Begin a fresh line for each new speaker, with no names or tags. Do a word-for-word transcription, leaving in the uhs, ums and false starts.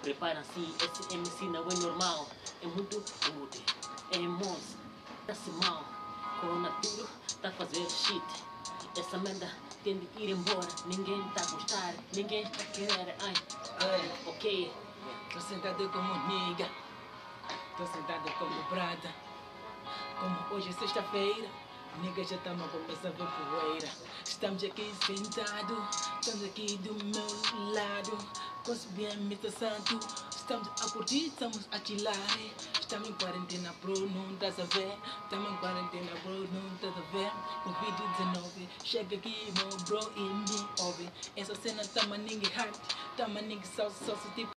Prepara-se, esse M C não é normal. É muito rude, é monstro, tá-se mal. Corona tudo, tá a fazer shit. Essa merda tem de ir embora. Ninguém tá a gostar, ninguém está a querer. Ai, ai, ok.
Tô sentado como nigga, tô sentado como brada. Como hoje é sexta-feira, nigga já tamo a começar a ver poeira. Estamos aqui sentados, estamos aqui do meu lado. Consegui a meta santo, estamos a curtir, estamos a chilar. Estamos em quarentena, bro, não estás a ver? Estamos em quarentena, bro, não estás a ver? Covid dezenove, chega aqui, meu bro, e me ouve. Essa cena tá maningue hard, tá maningue salsa, salsa tipo.